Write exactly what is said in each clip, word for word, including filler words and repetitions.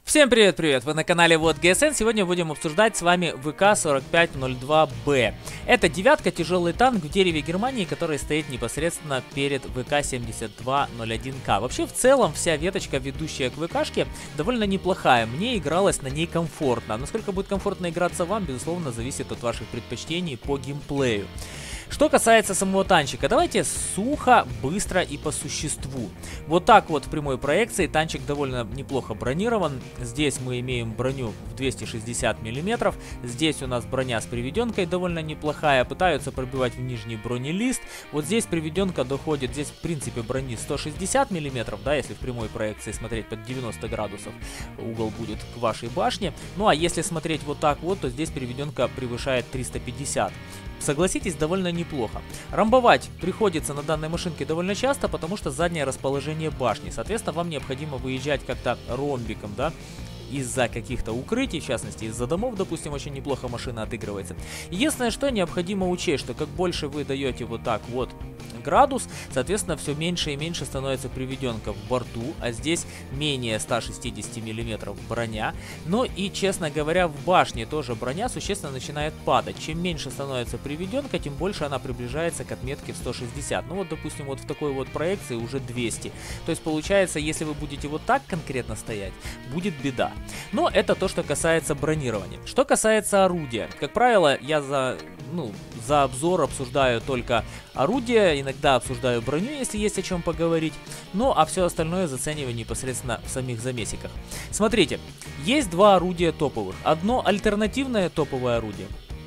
Всем привет-привет! Вы на канале Вот ГСН. Сегодня будем обсуждать с вами ВК сорок пять ноль два Б. Это девятка, тяжелый танк в дереве Германии, который стоит непосредственно перед ВК семьдесят два ноль один К. Вообще, в целом, вся веточка, ведущая к ВКшке, довольно неплохая. Мне игралось на ней комфортно. Насколько будет комфортно играться вам, безусловно, зависит от ваших предпочтений по геймплею. Что касается самого танчика, давайте сухо, быстро и по существу. Вот так вот в прямой проекции танчик довольно неплохо бронирован. Здесь мы имеем броню в двести шестьдесят миллиметров. Здесь у нас броня с приведенкой довольно неплохая. Пытаются пробивать в нижний бронелист. Вот здесь приведенка доходит, здесь в принципе брони сто шестьдесят миллиметров, да, если в прямой проекции смотреть под девяносто градусов, угол будет к вашей башне. Ну а если смотреть вот так вот, то здесь приведенка превышает триста пятьдесят. Согласитесь, довольно неплохо. Рамбовать приходится на данной машинке довольно часто, потому что заднее расположение башни. Соответственно, вам необходимо выезжать как-то ромбиком, да, из-за каких-то укрытий, в частности, из-за домов, допустим, очень неплохо машина отыгрывается. Единственное, что необходимо учесть, что как больше вы даете вот так вот градус, соответственно, все меньше и меньше становится приведенка в борту, а здесь менее ста шестидесяти миллиметров броня. Но и, честно говоря, в башне тоже броня существенно начинает падать. Чем меньше становится приведенка, тем больше она приближается к отметке в сто шестьдесят. Ну вот, допустим, вот в такой вот проекции уже двести. То есть, получается, если вы будете вот так конкретно стоять, будет беда. Но это то, что касается бронирования. Что касается орудия, как правило, я за, ну, за обзор обсуждаю только орудие, иногда обсуждаю броню, если есть о чем поговорить. Ну, а все остальное зацениваю непосредственно в самих замесиках. Смотрите, есть два орудия топовых. Одно альтернативное топовое орудие.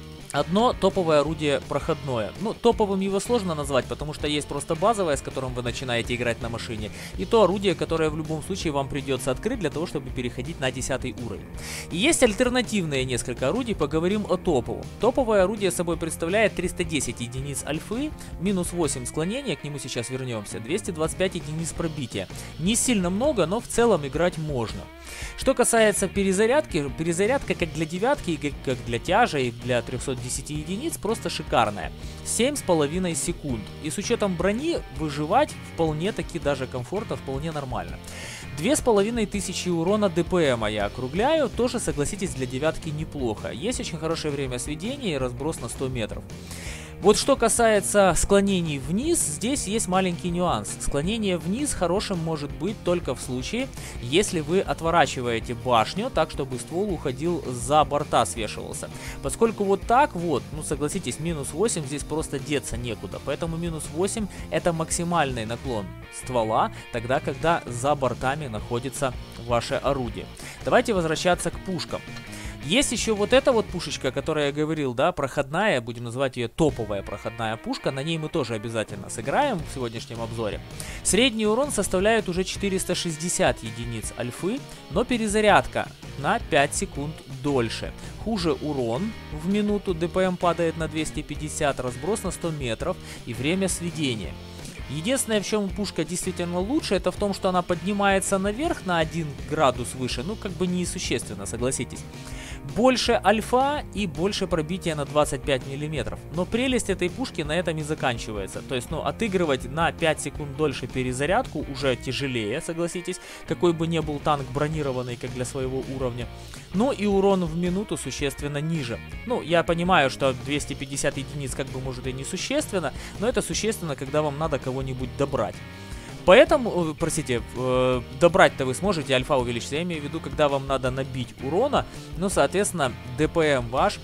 Одно топовое орудие проходное. Ну, топовым его сложно назвать, потому что есть просто базовое, с которым вы начинаете играть на машине, и то орудие, которое в любом случае вам придется открыть для того, чтобы переходить на десятый уровень. И есть альтернативные несколько орудий, поговорим о топовом. Топовое орудие собой представляет триста десять единиц альфы, минус восемь склонения, к нему сейчас вернемся, двести двадцать пять единиц пробития. Не сильно много, но в целом играть можно. Что касается перезарядки, перезарядка как для девятки, как для тяжа и для трёхсот десяти единиц просто шикарная. семь с половиной секунд. И с учетом брони выживать вполне таки даже комфортно, вполне нормально. Две с половиной тысячи урона ДПМа я округляю, тоже, согласитесь, для девятки неплохо. Есть очень хорошее время сведения и разброс на сто метров. Вот что касается склонений вниз, здесь есть маленький нюанс. Склонение вниз хорошим может быть только в случае, если вы отворачиваете башню так, чтобы ствол уходил за борта, свешивался. Поскольку вот так вот, ну согласитесь, минус восемь здесь просто деться некуда. Поэтому минус восемь это максимальный наклон ствола, тогда когда за бортами находится ваше орудие. Давайте возвращаться к пушкам. Есть еще вот эта вот пушечка, которая я говорил, да, проходная, будем называть ее топовая проходная пушка, на ней мы тоже обязательно сыграем в сегодняшнем обзоре. Средний урон составляет уже четыреста шестьдесят единиц альфы, но перезарядка на пять секунд дольше. Хуже урон в минуту, ДПМ падает на двести пятьдесят, разброс на сто метров и время сведения. Единственное, в чем пушка действительно лучше, это в том, что она поднимается наверх на один градус выше, ну как бы несущественно, согласитесь. Больше альфа и больше пробития на двадцать пять миллиметров. Но прелесть этой пушки на этом и заканчивается. То есть, ну, отыгрывать на пять секунд дольше перезарядку уже тяжелее, согласитесь. Какой бы ни был танк бронированный, как для своего уровня. Ну и урон в минуту существенно ниже. Ну, я понимаю, что двести пятьдесят единиц как бы может и не существенно, но это существенно, когда вам надо кого-нибудь добрать. Поэтому, простите, э, добрать-то вы сможете, альфа увеличится. Я имею в виду, когда вам надо набить урона, ну, соответственно, ДПМ ваш,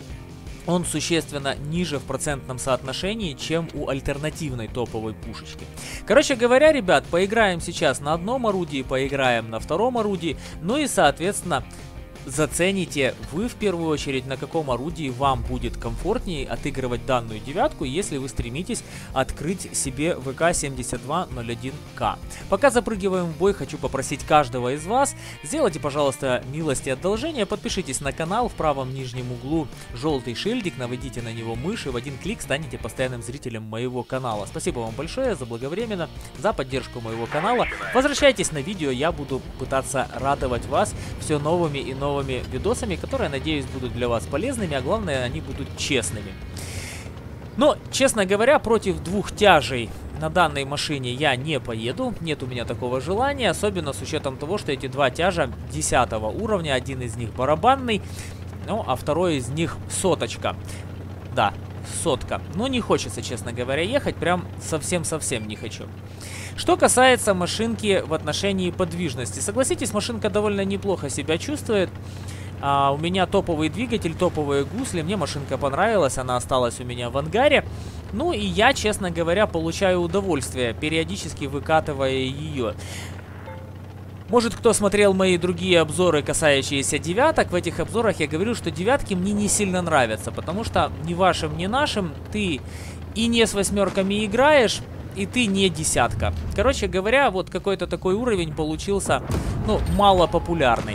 он существенно ниже в процентном соотношении, чем у альтернативной топовой пушечки. Короче говоря, ребят, поиграем сейчас на одном орудии, поиграем на втором орудии, ну и, соответственно, зацените вы в первую очередь, на каком орудии вам будет комфортнее отыгрывать данную девятку, если вы стремитесь открыть себе ВК семьдесят два ноль один К. Пока запрыгиваем в бой, хочу попросить каждого из вас, сделайте, пожалуйста, милость и одолжение, подпишитесь на канал, в правом нижнем углу желтый шильдик, наведите на него мышь и в один клик станете постоянным зрителем моего канала. Спасибо вам большое заблаговременно, за поддержку моего канала. Возвращайтесь на видео, я буду пытаться радовать вас все новыми и новыми новыми видосами, которые, надеюсь, будут для вас полезными, а главное, они будут честными. Но, честно говоря, против двух тяжей на данной машине я не поеду, нет у меня такого желания, особенно с учетом того, что эти два тяжа десятого уровня, один из них барабанный, ну, а второй из них соточка. Да, сотка. Но не хочется, честно говоря, ехать, прям совсем-совсем не хочу. Что касается машинки в отношении подвижности, согласитесь, машинка довольно неплохо себя чувствует. А, у меня топовый двигатель, топовые гусли, мне машинка понравилась, она осталась у меня в ангаре. Ну и я, честно говоря, получаю удовольствие, периодически выкатывая ее. Может, кто смотрел мои другие обзоры, касающиеся девяток, в этих обзорах я говорю, что девятки мне не сильно нравятся, потому что ни вашим, ни нашим ты и не с восьмерками играешь, и ты не десятка. Короче говоря, вот какой-то такой уровень получился, ну, мало популярный.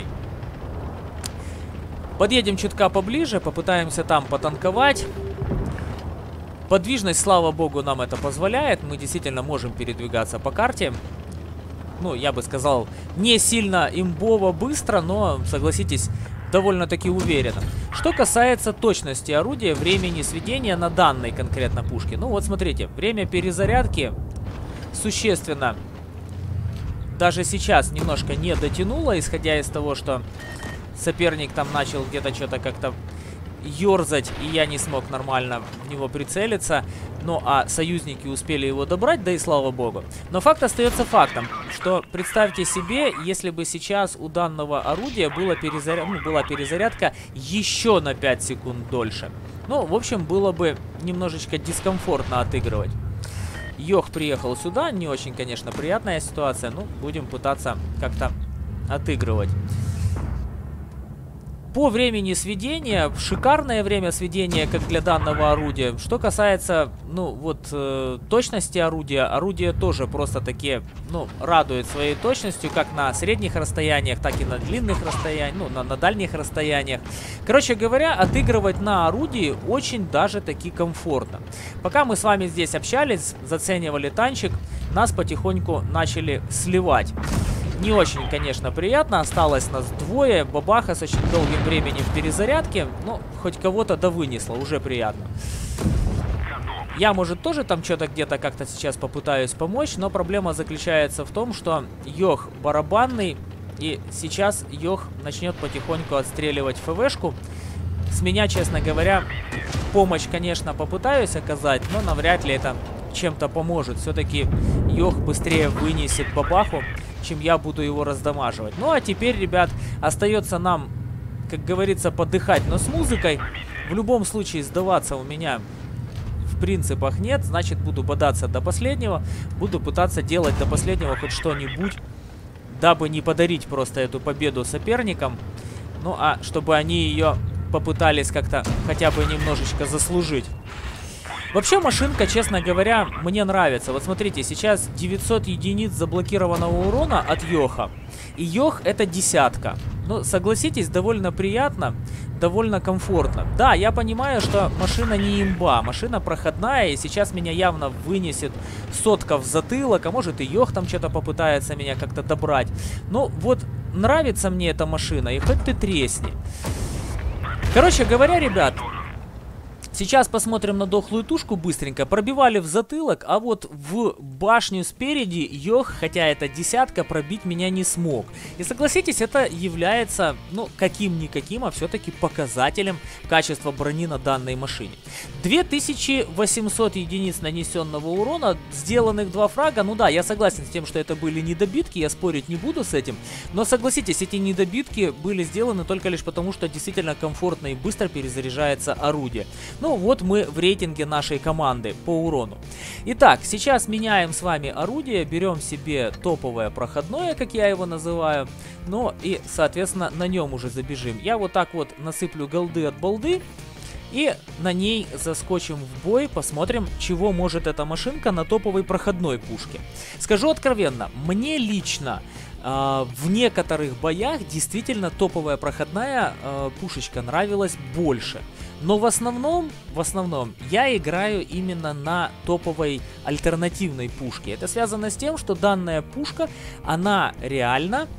Подъедем чутка поближе, попытаемся там потанковать. Подвижность, слава богу, нам это позволяет. Мы действительно можем передвигаться по карте. Ну, я бы сказал, не сильно имбово быстро, но, согласитесь, довольно-таки уверенно. Что касается точности орудия, времени сведения на данной конкретно пушке. Ну, вот смотрите, время перезарядки существенно даже сейчас немножко не дотянуло, исходя из того, что соперник там начал где-то что-то как-то ерзать, и я не смог нормально в него прицелиться. Ну, а союзники успели его добрать, да и слава богу. Но факт остается фактом, что представьте себе, если бы сейчас у данного орудия была, перезаря... ну, была перезарядка еще на пять секунд дольше. Ну, в общем, было бы немножечко дискомфортно отыгрывать. Йох приехал сюда, не очень, конечно, приятная ситуация, но будем пытаться как-то отыгрывать. По времени сведения, шикарное время сведения, как для данного орудия. Что касается, ну, вот, э, точности орудия, орудие тоже просто таки, ну, радует своей точностью, как на средних расстояниях, так и на длинных расстояниях, ну, на, на дальних расстояниях. Короче говоря, отыгрывать на орудии очень даже таки комфортно. Пока мы с вами здесь общались, заценивали танчик, нас потихоньку начали сливать. Не очень, конечно, приятно. Осталось нас двое. Бабаха с очень долгим временем в перезарядке. Ну, хоть кого-то да вынесло. Уже приятно. Я, может, тоже там что-то где-то как-то сейчас попытаюсь помочь. Но проблема заключается в том, что Йох барабанный. И сейчас Йох начнет потихоньку отстреливать ФВшку. С меня, честно говоря, помощь, конечно, попытаюсь оказать. Но навряд ли это чем-то поможет. Все-таки Йох быстрее вынесет бабаху, чем я буду его раздамаживать. Ну а теперь, ребят, остается нам, как говорится, подыхать, но с музыкой. В любом случае сдаваться у меня в принципах нет, значит буду бодаться до последнего, буду пытаться делать до последнего хоть что-нибудь, дабы не подарить просто эту победу соперникам, ну а чтобы они ее попытались как-то хотя бы немножечко заслужить. Вообще машинка, честно говоря, мне нравится. Вот смотрите, сейчас девятьсот единиц заблокированного урона от Йоха. И Йох это десятка. Ну, согласитесь, довольно приятно, довольно комфортно. Да, я понимаю, что машина не имба, машина проходная, и сейчас меня явно вынесет сотка в затылок, а может и Йох там что-то попытается меня как-то добрать. Ну, вот нравится мне эта машина, и хоть ты тресни. Короче говоря, ребят... Сейчас посмотрим на дохлую тушку быстренько. Пробивали в затылок, а вот в башню спереди Йох, хотя это десятка, пробить меня не смог. И согласитесь, это является, ну, каким-никаким, а все-таки показателем качества брони на данной машине. две тысячи восемьсот единиц нанесенного урона, сделанных два фрага. Ну да, я согласен с тем, что это были недобитки, я спорить не буду с этим. Но согласитесь, эти недобитки были сделаны только лишь потому, что действительно комфортно и быстро перезаряжается орудие. Ну вот мы в рейтинге нашей команды по урону. Итак, сейчас меняем с вами орудие, берем себе топовое проходное, как я его называю. Ну и, соответственно, на нем уже забежим. Я вот так вот насыплю голды от балды. И на ней заскочим в бой, посмотрим, чего может эта машинка на топовой проходной пушке. Скажу откровенно, мне лично э, в некоторых боях действительно топовая проходная э, пушечка нравилась больше. Но в основном, в основном я играю именно на топовой альтернативной пушке. Это связано с тем, что данная пушка, она реально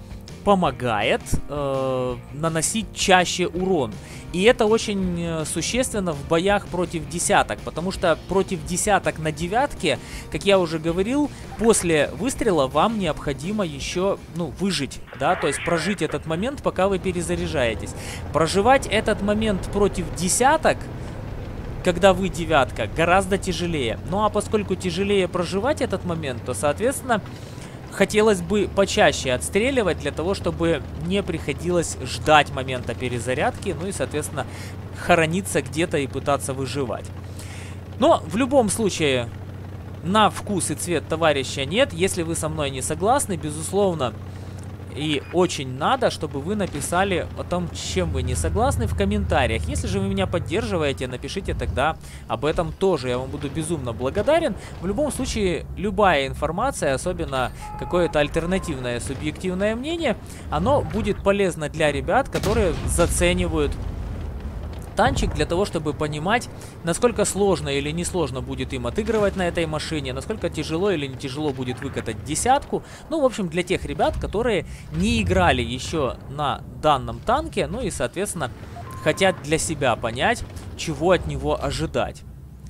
помогает э, наносить чаще урон. И это очень существенно в боях против десяток, потому что против десяток на девятке, как я уже говорил, после выстрела вам необходимо еще, ну, выжить, да, то есть прожить этот момент, пока вы перезаряжаетесь. Проживать этот момент против десяток, когда вы девятка, гораздо тяжелее. Ну а поскольку тяжелее проживать этот момент, то, соответственно, хотелось бы почаще отстреливать, для того, чтобы не приходилось ждать момента перезарядки, ну и, соответственно, хорониться где-то и пытаться выживать. Но в любом случае, на вкус и цвет товарища нет. Если вы со мной не согласны, безусловно, и очень надо, чтобы вы написали о том, с чем вы не согласны, в комментариях. Если же вы меня поддерживаете, напишите тогда об этом тоже. Я вам буду безумно благодарен. В любом случае, любая информация, особенно какое-то альтернативное субъективное мнение, оно будет полезно для ребят, которые заценивают танчик, для того, чтобы понимать, насколько сложно или несложно будет им отыгрывать на этой машине, насколько тяжело или не тяжело будет выкатать десятку. Ну, в общем, для тех ребят, которые не играли еще на данном танке, ну и, соответственно, хотят для себя понять, чего от него ожидать.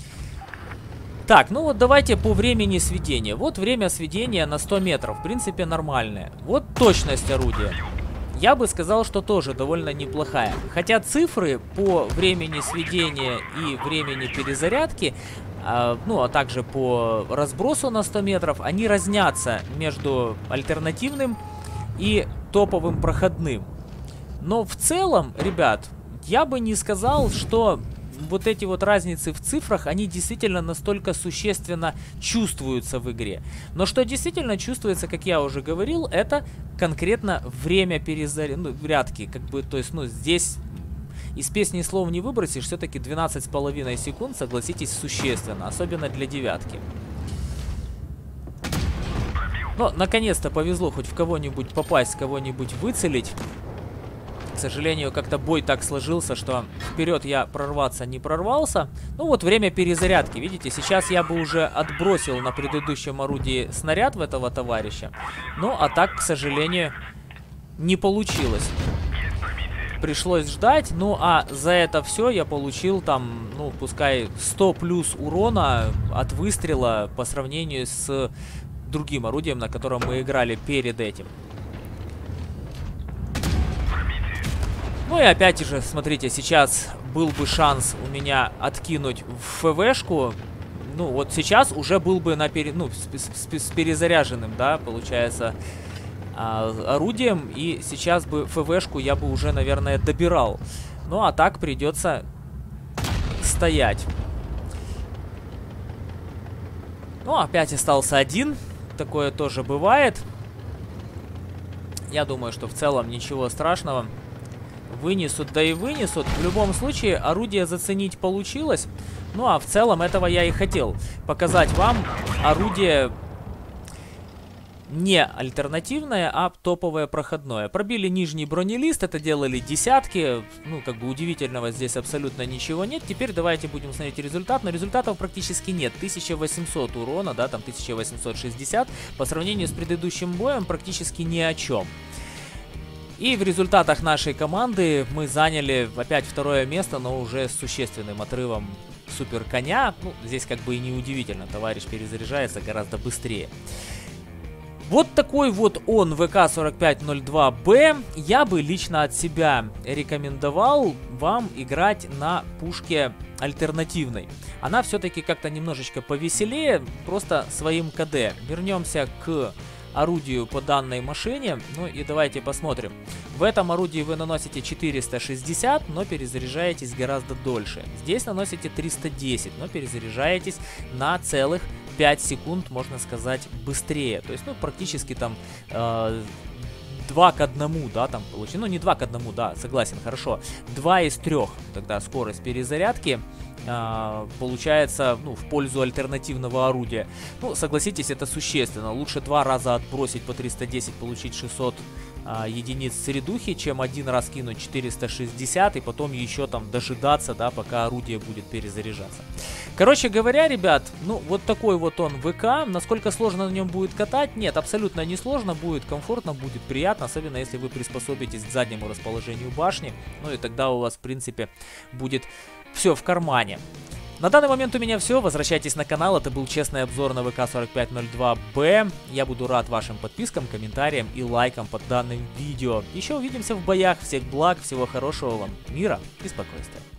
Так, ну вот давайте по времени сведения. Вот время сведения на сто метров, в принципе, нормальное. Вот точность орудия. Я бы сказал, что тоже довольно неплохая. Хотя цифры по времени сведения и времени перезарядки, э, ну а также по разбросу на сто метров, они разнятся между альтернативным и топовым проходным. Но в целом, ребят, я бы не сказал, что вот эти вот разницы в цифрах, они действительно настолько существенно чувствуются в игре. Но что действительно чувствуется, как я уже говорил, это конкретно время перезарядки. Ну, как бы, то есть, ну, здесь из песни слов не выбросишь, все-таки двенадцать с половиной секунд, согласитесь, существенно, особенно для девятки. Но, наконец-то повезло хоть в кого-нибудь попасть, кого-нибудь выцелить. К сожалению, как-то бой так сложился, что вперед я прорваться не прорвался. Ну вот время перезарядки, видите, сейчас я бы уже отбросил на предыдущем орудии снаряд в этого товарища. Ну, а так, к сожалению, не получилось. Пришлось ждать, ну а за это все я получил там, ну, пускай сто плюс урона от выстрела по сравнению с другим орудием, на котором мы играли перед этим. Ну и опять же, смотрите, сейчас был бы шанс у меня откинуть в ФВшку. Ну вот сейчас уже был бы на пере... ну, с, с, с перезаряженным, да, получается, а, орудием. И сейчас бы ФВшку я бы уже, наверное, добирал. Ну а так придется стоять. Ну, опять остался один. Такое тоже бывает. Я думаю, что в целом ничего страшного. Вынесут, да и вынесут. В любом случае, орудие заценить получилось. Ну, а в целом этого я и хотел. Показать вам орудие не альтернативное, а топовое проходное. Пробили нижний бронелист, это делали десятки. Ну, как бы удивительного здесь абсолютно ничего нет. Теперь давайте будем смотреть результат. Но результатов практически нет. тысяча восемьсот урона, да, там тысяча восемьсот шестьдесят. По сравнению с предыдущим боем практически ни о чем. И в результатах нашей команды мы заняли опять второе место, но уже с существенным отрывом супер коня. Ну, здесь как бы и не удивительно, товарищ перезаряжается гораздо быстрее. Вот такой вот он, вэ ка сорок пять ноль два бэ. Я бы лично от себя рекомендовал вам играть на пушке альтернативной. Она все-таки как-то немножечко повеселее, просто своим КД. Вернемся к орудию по данной машине. Ну и давайте посмотрим. В этом орудии вы наносите четыреста шестьдесят, но перезаряжаетесь гораздо дольше. Здесь наносите триста десять, но перезаряжаетесь на целых пять секунд, можно сказать, быстрее. То есть, ну, практически там э, два к одному, да, там получилось. Ну, не два к одному, да, согласен, хорошо. два из трёх тогда скорость перезарядки. а, получается, ну, в пользу альтернативного орудия. Ну, согласитесь, это существенно. Лучше два раза отбросить по триста десять, получить шестьсот а, единиц средухи, чем один раз кинуть четыреста шестьдесят и потом еще там дожидаться, да, пока орудие будет перезаряжаться. Короче говоря, ребят, ну, вот такой вот он ВК. Насколько сложно на нем будет катать? Нет, абсолютно не сложно, будет комфортно, будет приятно, особенно если вы приспособитесь к заднему расположению башни. Ну и тогда у вас, в принципе, будет все в кармане. На данный момент у меня все. Возвращайтесь на канал. Это был честный обзор на ВК сорок пять ноль два Б. Я буду рад вашим подпискам, комментариям и лайкам под данным видео. Еще увидимся в боях. Всех благ, всего хорошего вам, мира и спокойствия.